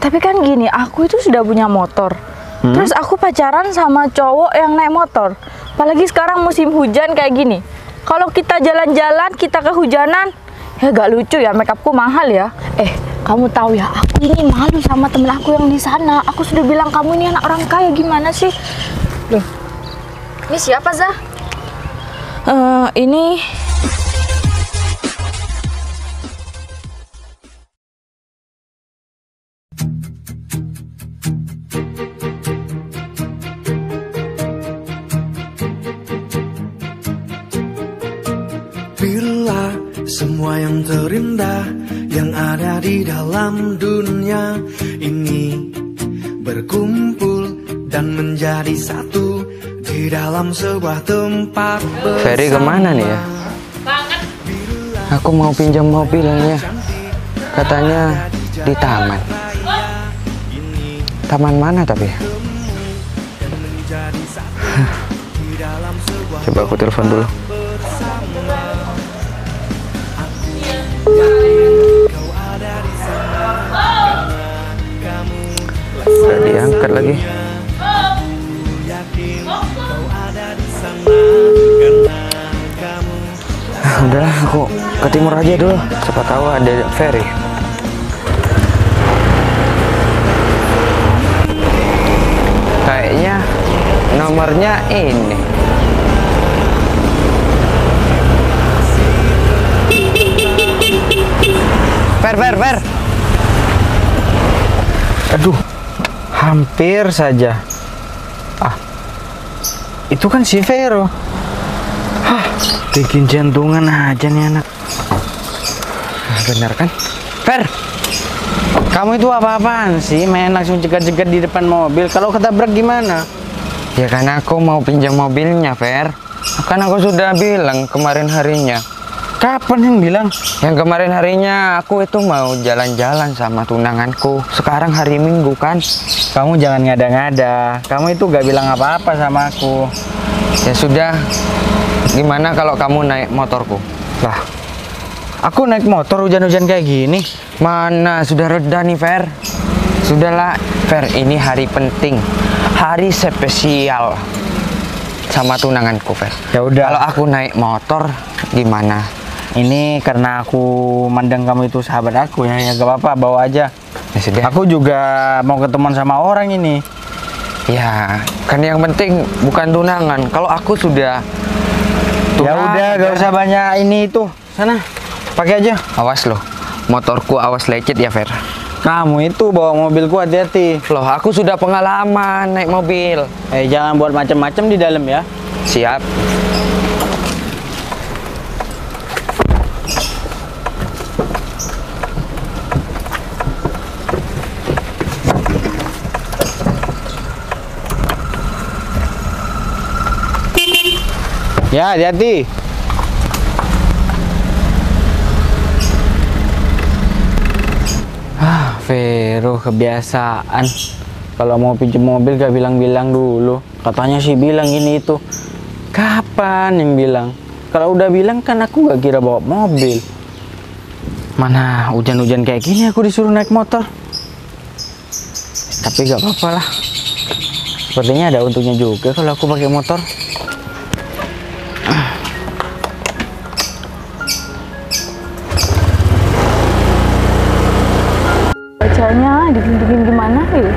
Tapi kan gini, aku itu sudah punya motor. Terus aku pacaran sama cowok yang naik motor. Apalagi sekarang musim hujan kayak gini. Kalau kita jalan-jalan, kita kehujanan, ya gak lucu ya, makeupku mahal ya. Kamu tahu ya, aku ini malu sama temen aku yang di sana. Aku sudah bilang kamu ini anak orang kaya, gimana sih? Loh, ini siapa, Zah? Ini Bila semua yang terindah yang ada di dalam dunia ini berkumpul dan menjadi satu di dalam sebuah tempat bersama. Ferry kemana nih ya? Aku mau pinjam mobilnya. Katanya di taman. Taman mana tapi? Coba aku telepon dulu. Gak diangkat lagi. Udahlah, aku ke timur aja dulu. Siapa tahu ada Ferry. Kayaknya nomornya ini. Fer. Aduh, hampir saja. Itu kan si Vero. Bikin jantungan aja nih anak. Bener kan? Fer, kamu itu apa-apaan sih? Main langsung cegat-cegat di depan mobil. Kalau ketabrak gimana? Ya karena aku mau pinjam mobilnya, Fer. Kan aku sudah bilang kemarin harinya. Kapan yang bilang? Yang kemarin harinya aku itu mau jalan-jalan sama tunanganku. Sekarang hari Minggu kan? Kamu jangan ngada-ngada. Kamu itu gak bilang apa-apa sama aku. Ya sudah. Gimana kalau kamu naik motorku? Lah, aku naik motor hujan-hujan kayak gini. Mana sudah reda nih, Fer. Sudahlah, Fer. Ini hari penting. Hari spesial sama tunanganku, Fer. Ya udah. Kalau aku naik motor gimana? Ini karena aku mandang kamu itu sahabat aku ya gak apa-apa, bawa aja. Ya sudah. Aku juga mau ketemuan sama orang ini. Ya, kan yang penting bukan tunangan. Kalau aku sudah tunangan. Ya udah, gak usah banyak ini itu. Sana, pakai aja. Awas loh, motorku awas lecet ya, Fer. Kamu itu bawa mobilku hati-hati. Loh, aku sudah pengalaman naik mobil. Jangan buat macam-macam di dalam ya. Siap. Ya, hati-hati. Vero kebiasaan. Kalau mau pinjam mobil gak bilang-bilang dulu. Katanya sih bilang gini itu. Kapan yang bilang? Kalau udah bilang kan aku gak kira bawa mobil. Mana hujan-hujan kayak gini aku disuruh naik motor. Tapi gak apa-apa lah. Sepertinya ada untungnya juga kalau aku pakai motor. bacanya dingin-dingin gimana ya?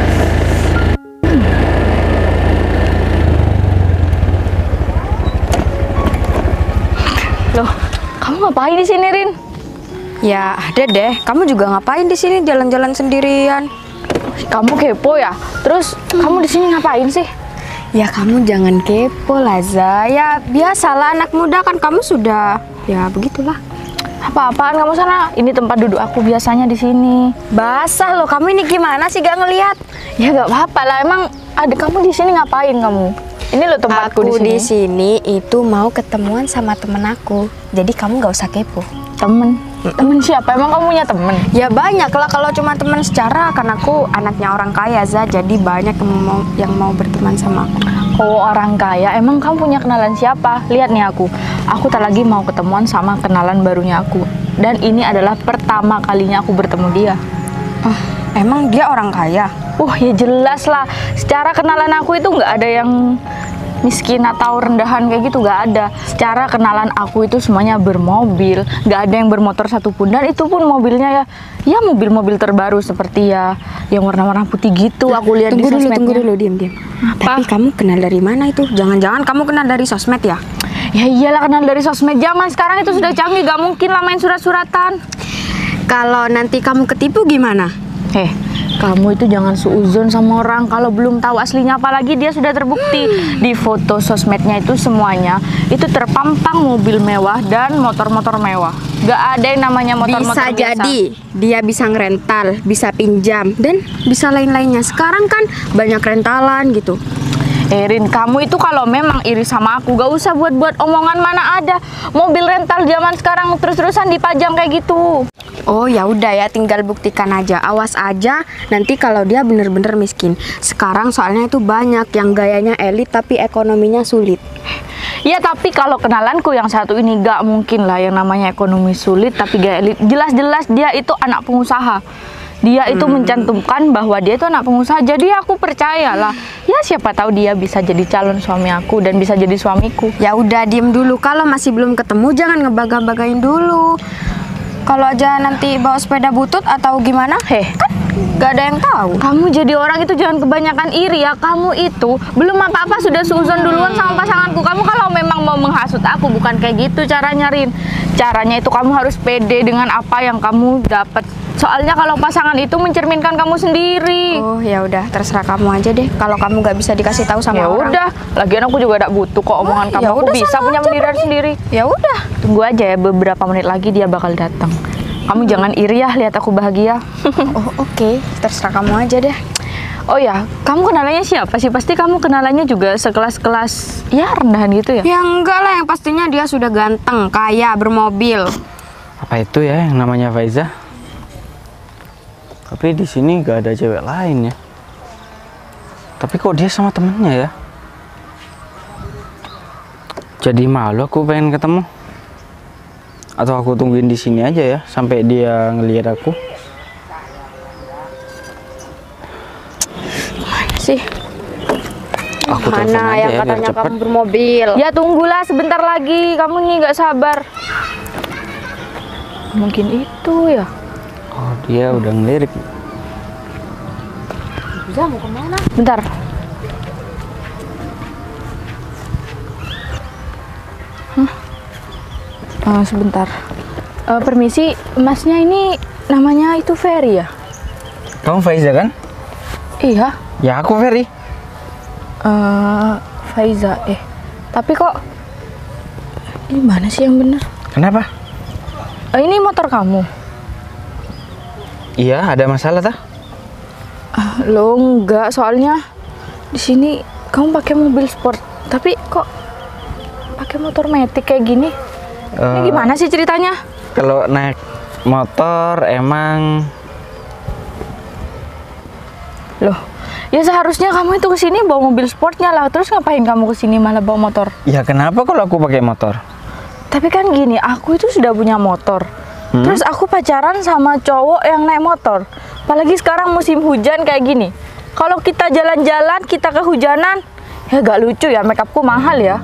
Loh, kamu ngapain di sini, Rin? Ya ada deh, kamu juga ngapain di sini jalan-jalan sendirian? Kamu kepo ya? Terus kamu di sini ngapain sih? Ya kamu jangan kepo lah, Za. Ya biasalah anak muda kan, kamu sudah ya begitulah. Apa-apaan kamu sana? Ini tempat duduk aku biasanya di sini. Basah loh, kamu ini gimana sih gak ngelihat? Ya gak apa-apa lah, emang ada kamu di sini ngapain kamu? Ini loh tempatku Aku di sini. di sini itu mau ketemuan sama temen aku. Jadi kamu gak usah kepo. Temen? Temen siapa? Emang kamu punya temen? Ya banyak lah, kalau cuma teman secara kan aku anaknya orang kaya, Za. Jadi banyak yang mau berteman sama aku. Oh, orang kaya. Emang kamu punya kenalan siapa? Lihat nih aku tak lagi mau ketemuan sama kenalan barunya aku. Dan ini adalah pertama kalinya aku bertemu dia. Emang dia orang kaya? Ya jelas lah. Secara kenalan aku itu nggak ada yang miskin atau rendahan kayak gitu, nggak ada. Secara kenalan aku itu semuanya bermobil, nggak ada yang bermotor satupun, dan itu pun mobilnya ya mobil-mobil terbaru seperti ya yang warna-warna putih gitu. Aku lihat di sosmednya. Tunggu dulu, diam. Tapi kamu kenal dari mana itu? Jangan-jangan kamu kenal dari sosmed ya? Ya iyalah, kenal dari sosmed. Zaman sekarang itu sudah canggih, gak mungkin lah main surat-suratan. Kalau nanti kamu ketipu gimana? Kamu itu jangan suuzon sama orang kalau belum tahu aslinya, apalagi dia sudah terbukti di foto sosmednya itu semuanya itu terpampang mobil mewah dan motor-motor mewah. Gak ada yang namanya motor-motor biasa. Bisa jadi dia bisa ngerental, bisa pinjam, dan bisa lain-lainnya. Sekarang kan banyak rentalan gitu. Rin, kamu itu kalau memang iri sama aku, gak usah buat-buat omongan. Mana ada mobil rental zaman sekarang terus-terusan dipajang kayak gitu. Oh ya udah ya, tinggal buktikan aja. Awas aja nanti kalau dia bener-bener miskin. Sekarang soalnya itu banyak yang gayanya elit tapi ekonominya sulit. Ya tapi kalau kenalanku yang satu ini gak mungkin lah yang namanya ekonomi sulit tapi gaya elit. Jelas-jelas dia itu anak pengusaha. Dia itu mencantumkan bahwa dia itu anak pengusaha. Jadi aku percayalah. Ya siapa tahu dia bisa jadi calon suami aku dan bisa jadi suamiku. Ya udah, diem dulu. Kalau masih belum ketemu jangan ngebaga-bagain dulu. Kalau aja nanti bawa sepeda butut atau gimana? Kan gak ada yang tahu. Kamu jadi orang itu jangan kebanyakan iri ya. Kamu itu belum apa-apa sudah suuzon duluan sama pasanganku. Kamu kalau memang mau menghasut aku, bukan kayak gitu caranya, Rin. Caranya itu kamu harus pede dengan apa yang kamu dapat. Soalnya kalau pasangan itu mencerminkan kamu sendiri. Oh ya udah, terserah kamu aja deh. Kalau kamu nggak bisa dikasih tahu sama orang. Ya udah, lagian aku juga gak butuh kok omongan kamu. Aku bisa punya pendirian sendiri. Ya udah, tunggu aja ya, beberapa menit lagi dia bakal datang. Kamu jangan iri ya lihat aku bahagia. Oke, terserah kamu aja deh. Oh ya, kamu kenalannya siapa sih? Pasti kamu kenalannya juga sekelas-kelas ya rendahan gitu ya? Ya enggak lah, yang pastinya dia sudah ganteng, kaya, bermobil. Apa itu ya yang namanya Faiza? Tapi di sini gak ada cewek lain ya. Tapi kok dia sama temennya ya? Jadi malu aku pengen ketemu. Atau aku tungguin di sini aja ya sampai dia ngelihat aku. Mana sih? Aku mana yang ya, katanya kamu bermobil? Ya tunggulah sebentar lagi. Kamu nih nggak sabar. Mungkin itu ya. Oh, dia udah ngelirik. Bisa mau kemana? Bentar. Sebentar. Permisi, masnya ini namanya itu Ferry ya? Kamu Faiza kan? Iya. Ya aku Ferry. Faiza. Tapi kok ini mana sih yang bener? Kenapa? Ini motor kamu? Iya, ada masalah tah? Lo enggak, soalnya di sini kamu pakai mobil sport, tapi kok pakai motor metik kayak gini? Ini gimana sih ceritanya? Kalau naik motor emang Loh, ya seharusnya kamu itu kesini bawa mobil sportnya lah. Terus ngapain kamu kesini malah bawa motor? ya kenapa kalau aku pakai motor? Tapi kan gini, aku itu sudah punya motor. Terus aku pacaran sama cowok yang naik motor. Apalagi sekarang musim hujan kayak gini. Kalau kita jalan-jalan, kita kehujanan, ya gak lucu ya, makeupku mahal ya.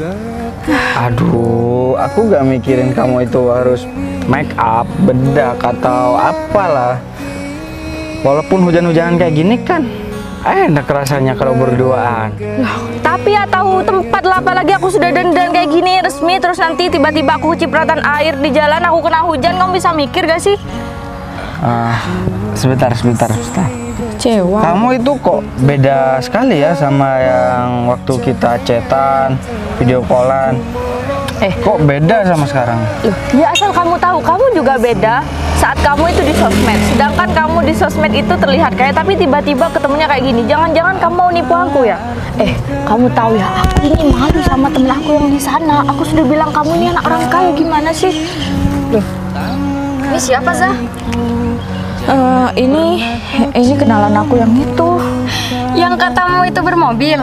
Aduh, aku gak mikirin kamu itu harus make up, bedak atau apalah. Walaupun hujan-hujanan kayak gini kan enak rasanya kalau berduaan. Tapi ya tahu tempat lah, apalagi aku sudah dandan kayak gini resmi, terus nanti tiba-tiba aku cipratan air di jalan, aku kena hujan, kamu bisa mikir gak sih? Sebentar. Kecewa. Kamu itu kok beda sekali ya sama yang waktu kita chatan, video callan. Kok beda sama sekarang? Loh, ya asal kamu tahu, kamu juga beda saat kamu itu di sosmed. Sedangkan kamu di sosmed itu terlihat kayak, tapi tiba-tiba ketemunya kayak gini. Jangan-jangan kamu mau nipu aku ya? Kamu tahu ya, aku ini malu sama temen aku yang di sana. Aku sudah bilang kamu ini anak orang kaya, gimana sih? Loh, Ini siapa, Zah? ini kenalan aku yang itu. Yang katamu itu bermobil?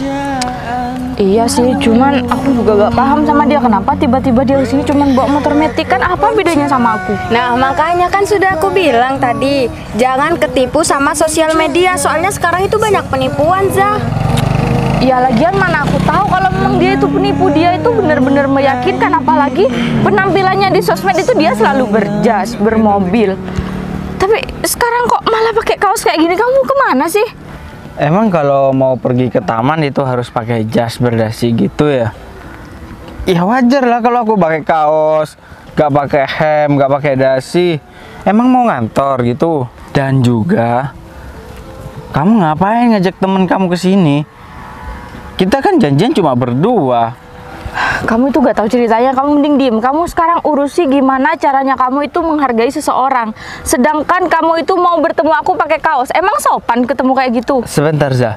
Iya sih, cuman aku juga gak paham sama dia. Kenapa tiba-tiba dia kesini cuman bawa motor metik, kan apa bedanya sama aku? Nah, makanya kan sudah aku bilang tadi, jangan ketipu sama sosial media. Soalnya sekarang itu banyak penipuan, Zah. Ya lagian mana aku tahu kalau memang dia itu penipu. Dia itu benar-benar meyakinkan, apalagi penampilannya di sosmed itu dia selalu berjas, bermobil. Tapi sekarang kok malah pakai kaos kayak gini, kamu kemana sih? Emang kalau mau pergi ke taman itu harus pakai jas berdasi gitu ya? Ya wajar lah kalau aku pakai kaos, gak pakai hem, gak pakai dasi. Emang mau ngantor gitu? Dan juga, kamu ngapain ngajak temen kamu ke sini? Kita kan janjian cuma berdua. Kamu itu gak tahu ceritanya, kamu mending diem. Kamu sekarang urusi gimana caranya kamu itu menghargai seseorang. Sedangkan kamu itu mau bertemu aku pakai kaos. Emang sopan ketemu kayak gitu? Sebentar, Zah.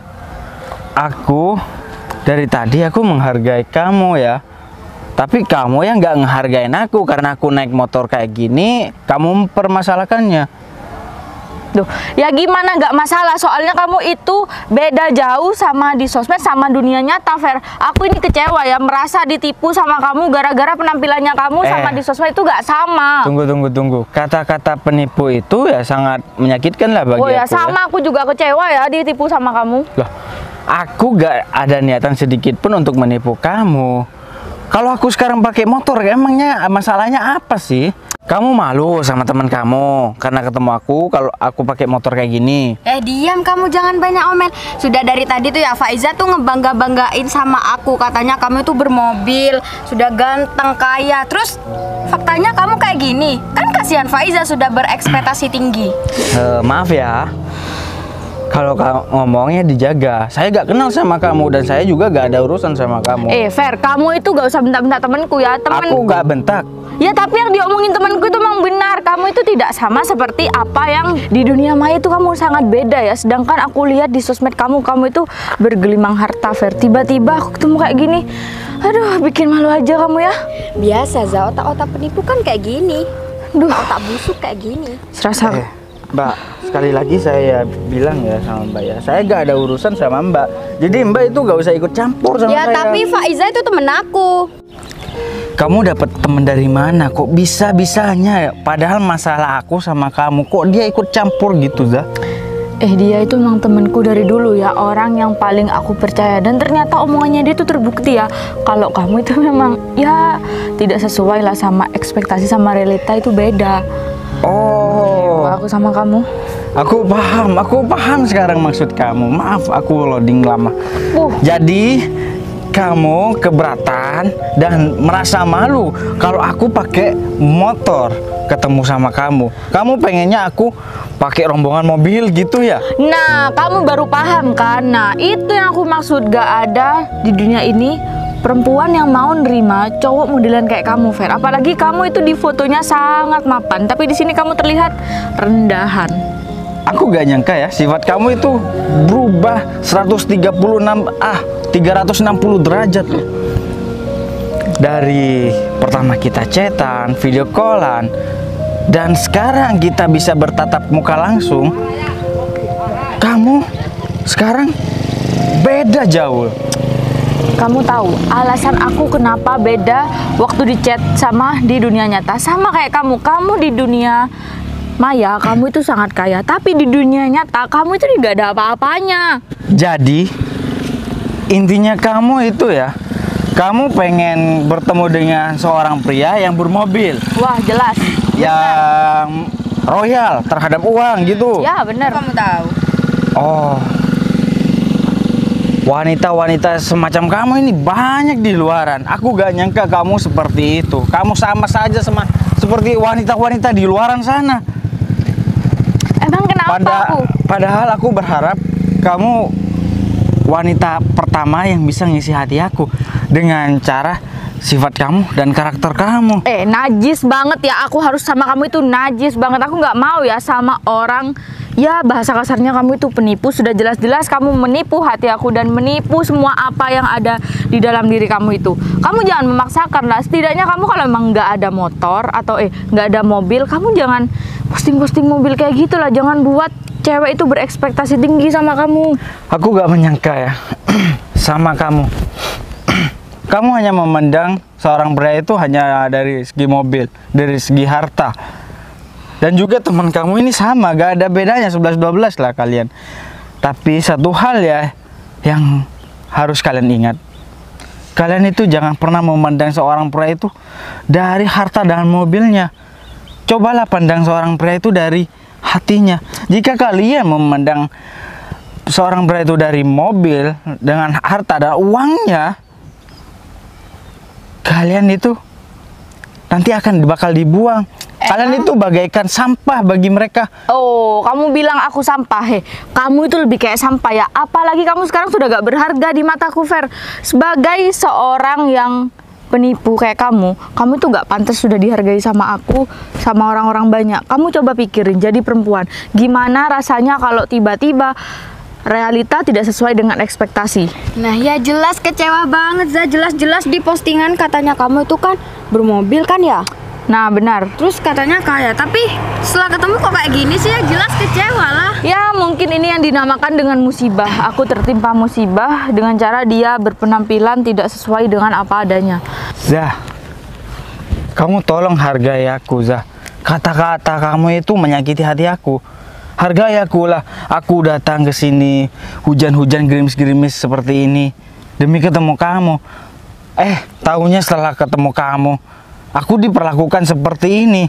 Aku dari tadi aku menghargai kamu ya. Tapi kamu yang nggak ngehargain aku karena aku naik motor kayak gini, kamu mempermasalahkannya. Duh, ya gimana nggak masalah, soalnya kamu itu beda jauh sama di sosmed sama dunia nyata, Fer. Aku ini kecewa ya, merasa ditipu sama kamu gara-gara penampilannya kamu sama di sosmed itu nggak sama. Tunggu. Kata-kata penipu itu ya sangat menyakitkan lah bagi Oh ya, aku sama aku juga kecewa ya ditipu sama kamu. Loh, aku gak ada niatan sedikit pun untuk menipu kamu. Kalau aku sekarang pakai motor, emangnya masalahnya apa sih? Kamu malu sama teman kamu karena ketemu aku kalau aku pakai motor kayak gini. Diam kamu, jangan banyak omel. Sudah dari tadi tuh ya Faiza tuh ngebangga-banggain sama aku. Katanya kamu tuh bermobil, sudah ganteng, kaya. Terus faktanya kamu kayak gini. Kan kasihan Faiza sudah berekspektasi tinggi. Maaf ya. Kalau ngomongnya dijaga. Saya gak kenal sama kamu dan saya juga gak ada urusan sama kamu. Fer, kamu itu gak usah bentak-bentak temanku ya. Aku gak bentak. Ya tapi yang diomongin temanku itu memang benar. Kamu itu tidak sama seperti apa yang di dunia maya itu, kamu sangat beda ya. Sedangkan aku lihat di sosmed kamu itu bergelimang harta, Fer. Tiba-tiba aku ketemu kayak gini. Aduh, bikin malu aja kamu ya. Biasa, Za, otak-otak penipu kan kayak gini. Duh, Otak busuk kayak gini. serasa Mbak, sekali lagi saya bilang ya sama Mbak ya, saya gak ada urusan sama Mbak. Jadi Mbak itu gak usah ikut campur sama Ya saya. tapi Faiza itu temen aku. Kamu dapat temen dari mana? Kok bisa-bisanya? Padahal masalah aku sama kamu, kok dia ikut campur gitu, Zah? dia itu emang temenku dari dulu ya, orang yang paling aku percaya. Dan ternyata omongannya dia tuh terbukti ya, kalau kamu itu memang ya tidak sesuai lah sama ekspektasi, sama realita itu beda. Oh, Aku sama kamu. aku paham sekarang maksud kamu. Maaf, aku loading lama. Jadi kamu keberatan dan merasa malu kalau aku pakai motor ketemu sama kamu. Kamu pengennya aku pakai rombongan mobil gitu ya? Nah, kamu baru paham kan? Nah, itu yang aku maksud. Gak ada di dunia ini perempuan yang mau nerima cowok modelan kayak kamu, Fer. Apalagi kamu itu di fotonya sangat mapan, tapi di sini kamu terlihat rendahan. Aku gak nyangka ya sifat kamu itu berubah 360 derajat loh. Dari pertama kita chatan, video callan, dan sekarang kita bisa bertatap muka langsung. Kamu sekarang beda jauh. Kamu tahu alasan aku kenapa beda waktu di chat sama di dunia nyata? Sama kayak kamu di dunia maya kamu itu sangat kaya, tapi di dunia nyata kamu itu tidak ada apa-apanya. Jadi intinya kamu itu ya, kamu pengen bertemu dengan seorang pria yang bermobil. Wah, jelas. Yang royal terhadap uang gitu. Ya, bener. Kamu tahu. Oh, wanita-wanita semacam kamu ini banyak di luaran. Aku gak nyangka kamu seperti itu. Kamu sama saja seperti wanita-wanita di luaran sana. Emang kenapa aku? Padahal aku berharap kamu wanita pertama yang bisa ngisi hati aku dengan cara sifat kamu dan karakter kamu. Najis banget ya, aku harus sama kamu itu najis banget. Aku nggak mau ya sama orang, ya bahasa kasarnya kamu itu penipu. Sudah jelas-jelas kamu menipu hati aku dan menipu semua apa yang ada di dalam diri kamu itu. Kamu jangan memaksakan lah, setidaknya kamu kalau emang nggak ada motor atau nggak ada mobil, kamu jangan posting-posting mobil kayak gitu lah. Jangan buat cewek itu berekspektasi tinggi sama kamu. Aku gak menyangka ya sama kamu. Kamu hanya memandang seorang pria itu hanya dari segi mobil, dari segi harta. Dan juga teman kamu ini sama, gak ada bedanya 11-12 lah kalian. Tapi satu hal ya yang harus kalian ingat. Kalian itu jangan pernah memandang seorang pria itu dari harta dan mobilnya. Cobalah pandang seorang pria itu dari hatinya. Jika kalian memandang seorang pria itu dari mobil dengan harta dan uangnya, kalian itu nanti akan bakal dibuang. Kalian itu bagaikan sampah bagi mereka. Oh, kamu bilang aku sampah, kamu itu lebih kayak sampah ya. Apalagi kamu sekarang sudah gak berharga di mataku, Fer. Sebagai seorang yang penipu kayak kamu tuh gak pantas sudah dihargai sama aku, sama orang-orang banyak. Kamu coba pikirin, jadi perempuan, gimana rasanya kalau tiba-tiba realita tidak sesuai dengan ekspektasi. Nah ya jelas kecewa banget Za. Jelas-jelas di postingan katanya kamu itu kan bermobil kan ya. Nah benar. Terus katanya kaya, tapi setelah ketemu kok kayak gini sih ya, jelas kecewa lah. Ya mungkin ini yang dinamakan dengan musibah. Aku tertimpa musibah dengan cara dia berpenampilan tidak sesuai dengan apa adanya. Zah, kamu tolong hargai aku, Zah. Kata-kata kamu itu menyakiti hati aku. Hargai aku lah. Aku datang ke sini hujan-hujan gerimis-gerimis seperti ini demi ketemu kamu. Taunya setelah ketemu kamu, aku diperlakukan seperti ini.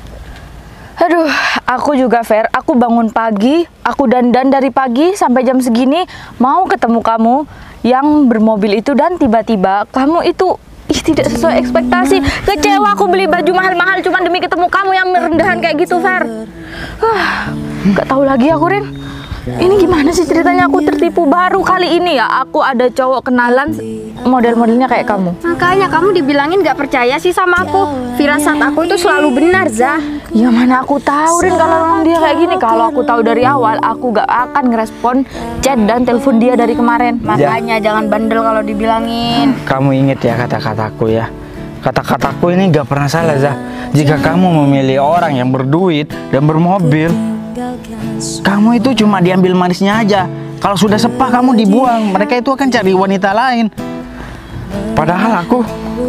Aduh, aku juga Fer, aku bangun pagi, aku dandan dari pagi sampai jam segini mau ketemu kamu yang bermobil itu, dan tiba-tiba kamu itu tidak sesuai ekspektasi. Kecewa aku beli baju mahal-mahal cuma demi ketemu kamu yang merendahan kayak gitu, Fer. Gak tahu lagi aku, Rin. Ini gimana sih ceritanya, aku tertipu. Baru kali ini ya aku ada cowok kenalan model-modelnya kayak kamu. Makanya kamu dibilangin gak percaya sih sama aku. Firasat aku itu selalu benar, Zah. Ya mana aku tahu, Rin, kalau orang dia kayak gini. Kalau aku tahu dari awal, aku gak akan ngerespon chat dan telepon dia dari kemarin. Makanya jangan bandel kalau dibilangin. Kamu inget ya kata-kataku ya. Kata-kataku ini gak pernah salah, Zah. Jika kamu memilih orang yang berduit dan bermobil, kamu itu cuma diambil manisnya aja. Kalau sudah sepah kamu dibuang. Mereka itu akan cari wanita lain. Padahal aku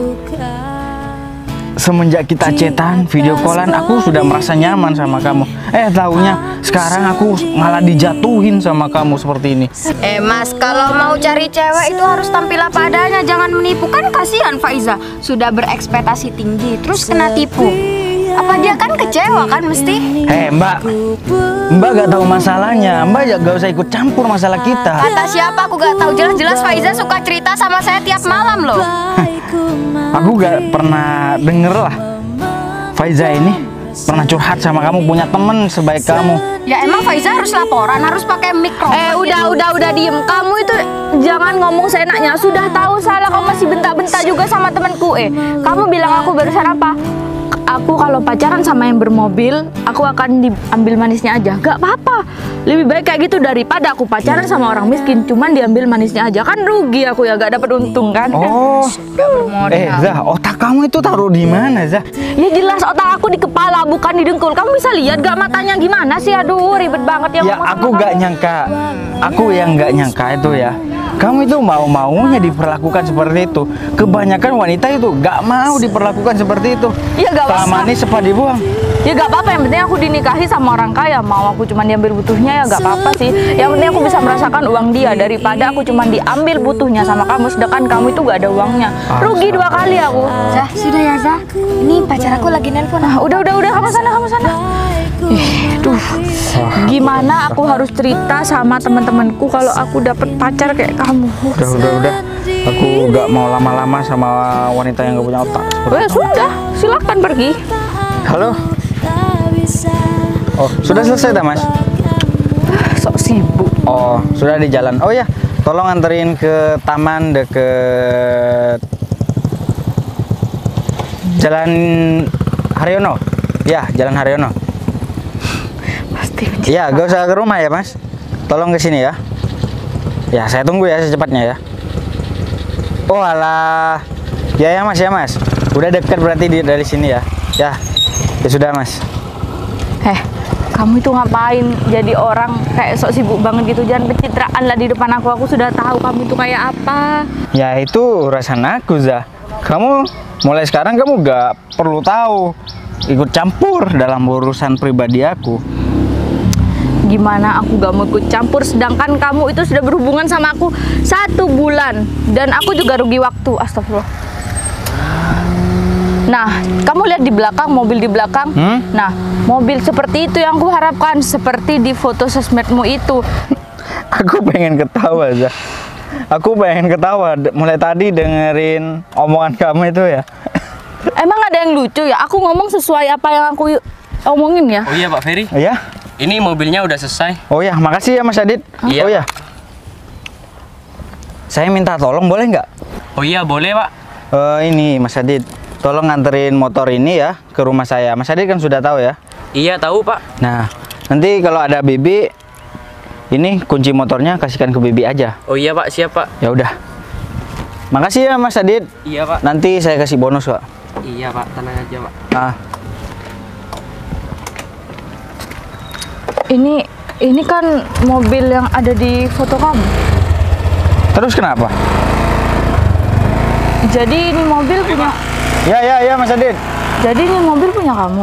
semenjak kita chatan, video callan, aku sudah merasa nyaman sama kamu. Taunya sekarang aku malah dijatuhin sama kamu seperti ini. Mas, kalau mau cari cewek itu harus tampil apa adanya, jangan menipu. Kan kasihan Faiza, sudah berekspektasi tinggi terus kena tipu. Apa dia kan kecewa kan mesti? Mbak gak tahu masalahnya. Mbak gak usah ikut campur masalah kita. Kata siapa aku gak tahu. Jelas-jelas Faiza suka cerita sama saya tiap malam loh. Aku gak pernah denger lah Faiza ini pernah curhat sama kamu, punya temen sebaik kamu. Ya emang Faiza harus laporan, harus pakai mikrofon. Udah diem. Kamu itu jangan ngomong seenaknya. Sudah tahu salah kamu masih bentak-bentak juga sama temanku. Kamu bilang aku barusan apa? Aku kalau pacaran sama yang bermobil, aku akan diambil manisnya aja. Gak apa-apa. Lebih baik kayak gitu daripada aku pacaran sama orang miskin, cuman diambil manisnya aja. Kan rugi aku ya, gak dapat untung kan. Oh, Zah, otak kamu itu taruh di mana, Zah? Ya jelas otak aku di kepala, bukan di dengkul. Kamu bisa lihat gak matanya gimana sih? Aduh, ribet banget ya. Ya aku gak nyangka. Aku yang gak nyangka itu ya. Kamu itu mau-maunya diperlakukan seperti itu. Kebanyakan wanita itu gak mau diperlakukan seperti itu. Ya gak apa-apa. Manis sepah dibuang. Ya gak apa-apa, yang penting aku dinikahi sama orang kaya. Mau aku cuma diambil butuhnya ya gak apa-apa sih. Yang penting aku bisa merasakan uang dia, daripada aku cuma diambil butuhnya sama kamu, sedangkan kamu itu gak ada uangnya. Rugi 2 kali aku. Zah, sudah ya Zah. Ini pacar aku lagi nelpon. Udah, kamu sana. Duh, gimana aku harus cerita sama teman-temanku kalau aku dapet pacar kayak kamu? Udah. Aku gak mau lama-lama sama wanita yang gak punya otak. Sudah, silakan pergi. Halo. Oh, sudah selesai dah, Mas? Sok sibuk. Oh, sudah di jalan. Oh ya, tolong anterin ke taman deket Jalan Haryono. Ya, Jalan Haryono. Pasti. Iya, gak usah ke rumah ya, Mas. Tolong ke sini ya. Ya, saya tunggu ya secepatnya ya. Oh alah. Ya Mas. Udah dekat berarti dari sini ya. Ya sudah Mas. Kamu itu ngapain jadi orang kayak sok sibuk banget gitu? Jangan pencitraan lah di depan aku. Aku sudah tahu kamu itu kayak apa. Ya itu urusan aku, Zah. Kamu mulai sekarang kamu gak perlu tahu ikut campur dalam urusan pribadi aku. Gimana aku gak mau ikut campur, sedangkan kamu itu sudah berhubungan sama aku 1 bulan. Dan aku juga rugi waktu, astagfirullah. Nah, kamu lihat di belakang, mobil di belakang. Nah, mobil seperti itu yang aku harapkan, seperti di foto sosmedmu itu. Aku pengen ketawa, Zah. Aku pengen ketawa mulai tadi dengerin omongan kamu itu ya. Emang ada yang lucu ya? Aku ngomong sesuai apa yang aku omongin ya. Oh iya Pak Ferry, Iya? ini mobilnya udah selesai. Oh ya, makasih ya Mas Adit. Iya. Oh ya. Saya minta tolong boleh nggak? Oh iya boleh Pak. Ini Mas Adit, tolong nganterin motor ini ya ke rumah saya. Mas Adit kan sudah tahu ya. Iya tahu Pak. Nah, nanti kalau ada Bibi, ini kunci motornya kasihkan ke Bibi aja. Oh iya Pak, siap Pak. Ya udah. Makasih ya Mas Adit. Iya Pak. Nanti saya kasih bonus kok. Iya Pak, tenang aja Pak. Ah, Ini kan mobil yang ada di foto kamu. terus kenapa? Jadi ini mobil punya. Ya Mas Adit. Jadi ini mobil punya kamu.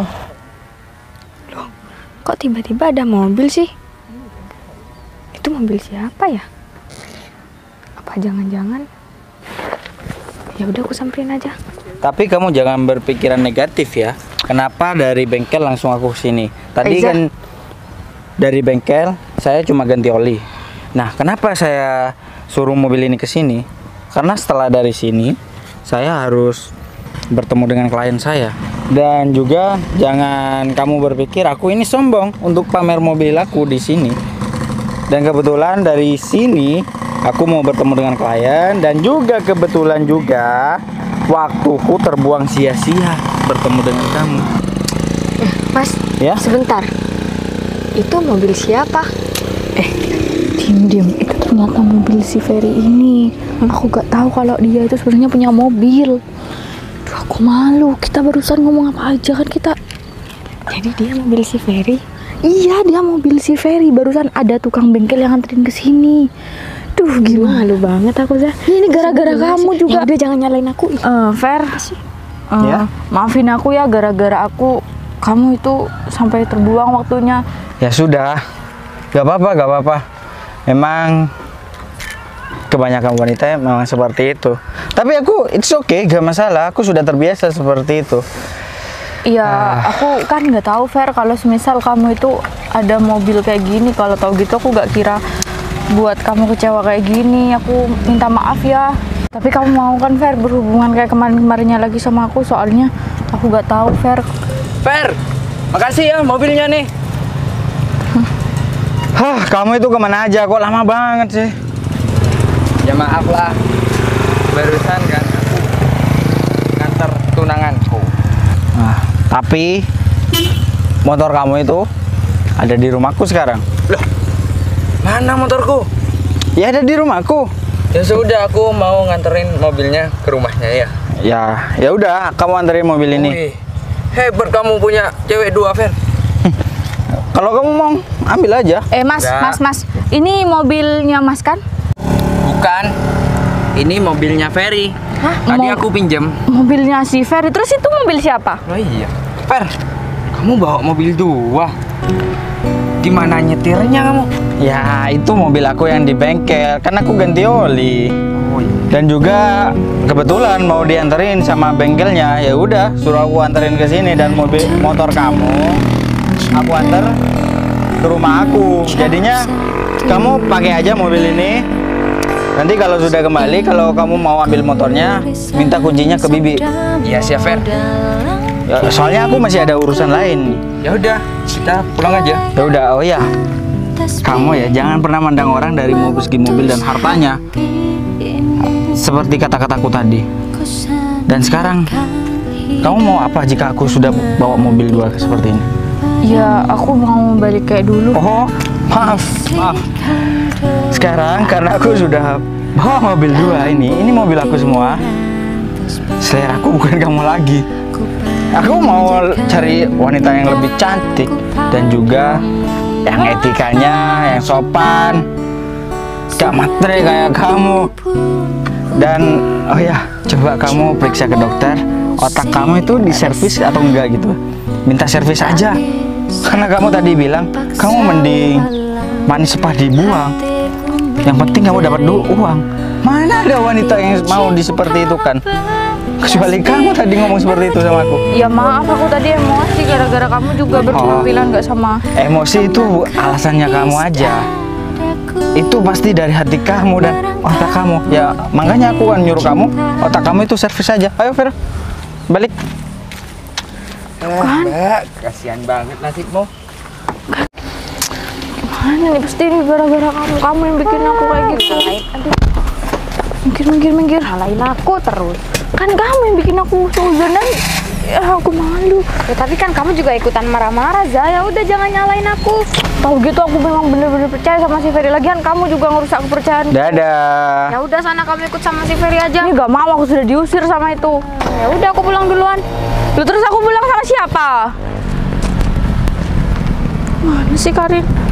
Kok tiba-tiba ada mobil sih? Itu mobil siapa ya? Apa jangan-jangan? Ya udah aku samperin aja. Tapi kamu jangan berpikiran negatif ya. Kenapa dari bengkel langsung aku sini? Tadi Aiza. kan dari bengkel saya cuma ganti oli. Nah, kenapa saya suruh mobil ini ke sini? Karena setelah dari sini saya harus bertemu dengan klien saya. Dan juga jangan kamu berpikir aku ini sombong untuk pamer mobil aku di sini. Dan kebetulan dari sini aku mau bertemu dengan klien, dan juga kebetulan juga waktuku terbuang sia-sia bertemu dengan kamu. Mas, Ya? sebentar. Itu mobil siapa? Diam. Itu ternyata mobil si Ferry ini. Aku gak tahu kalau dia itu sebenarnya punya mobil. Duh, aku malu. Kita barusan ngomong apa aja kan kita. Jadi dia mobil si Ferry? Iya, dia mobil si Ferry. Barusan ada tukang bengkel yang nganterin ke sini. Duh, gimana? Malu banget aku, Zah. Ini gara-gara kamu juga. Ya udah jangan nyalain aku. Fer, Ya? maafin aku ya, gara-gara aku kamu itu sampai terbuang waktunya. Ya sudah, gak apa-apa. Memang kebanyakan wanita memang seperti itu. Tapi aku, it's okay, gak masalah. Aku sudah terbiasa seperti itu. Iya, aku kan nggak tahu Fer, kalau semisal kamu itu ada mobil kayak gini. Kalau tahu gitu aku gak kira buat kamu kecewa kayak gini. Aku minta maaf ya. Tapi kamu mau kan Fer berhubungan kayak kemarin-kemarinnya lagi sama aku? Soalnya aku gak tahu Fer. Fer, makasih ya mobilnya nih. Hah, kamu itu kemana aja? Kok lama banget sih? Ya maaf lah, barusan kan aku nganter tunanganku. Nah, tapi motor kamu itu ada di rumahku sekarang. Loh, mana motorku? Ya ada di rumahku. Ya sudah, aku mau nganterin mobilnya ke rumahnya ya. Ya udah, kamu anterin mobil ini. Wih, hebat kamu punya cewek 2 Fer. Kalau kamu mau ambil aja. Mas, Ya. mas, ini mobilnya Mas kan? Bukan, ini mobilnya Ferry. Hah? Tadi aku pinjam. Mobilnya si Ferry. Terus itu mobil siapa? Oh iya, Fer, kamu bawa mobil 2. Gimana nyetirnya kamu? Ya, itu mobil aku yang di bengkel. Kan aku ganti oli. Oh iya. Dan juga kebetulan mau dianterin sama bengkelnya. Ya udah, suruh aku anterin ke sini, dan motor kamu aku anter ke rumah aku. Jadinya kamu pakai aja mobil ini. Nanti kalau sudah kembali, kalau kamu mau ambil motornya, minta kuncinya ke Bibi. Iya siap Fer. Ya, soalnya aku masih ada urusan lain. Ya udah, kita pulang aja. Ya udah, oh ya. Kamu ya jangan pernah mandang orang dari segi mobil dan hartanya. Seperti kata-kataku tadi. Dan sekarang kamu mau apa jika aku sudah bawa mobil 2 seperti ini? Ya, aku mau balik kayak dulu. Oh, maaf. Sekarang karena aku sudah bawa mobil 2 ini mobil aku semua. Selera aku bukan kamu lagi. Aku mau cari wanita yang lebih cantik dan juga yang etikanya, yang sopan, gak matre kayak kamu. Dan oh ya, coba kamu periksa ke dokter, otak kamu itu diservis atau enggak gitu. Minta servis aja. Karena kamu tadi bilang kamu mending manis sepah dibuang. Yang penting kamu dapat uang. Mana ada wanita yang mau seperti itu kan? Kecuali kamu tadi ngomong seperti itu sama aku. Ya maaf, aku tadi emosi gara-gara kamu juga berpenampilan nggak sama. Emosi itu alasannya kamu aja. Itu pasti dari hati kamu dan otak kamu. Ya makanya aku kan nyuruh kamu, otak kamu itu servis aja. Ayo Fer, balik. Kan? Kasihan banget nasibmu. Gimana nih, pasti ini gara-gara kamu yang bikin aku kayak gitu. Aduh. Minggir. Salahin aku terus. Kan kamu yang bikin aku sehujanan. Ya aku malu. Ya, tapi kan kamu juga ikutan marah-marah, Zah. Ya udah jangan nyalain aku. Tahu gitu aku memang bener-bener percaya sama si Ferry. Lagian kamu juga ngerusak kepercayaan. Dadah. Ya udah sana kamu ikut sama si Ferry aja. Ini gak mau, aku sudah diusir sama itu. Ya udah aku pulang duluan. Lu terus aku pulang sama siapa? Mana sih Karin?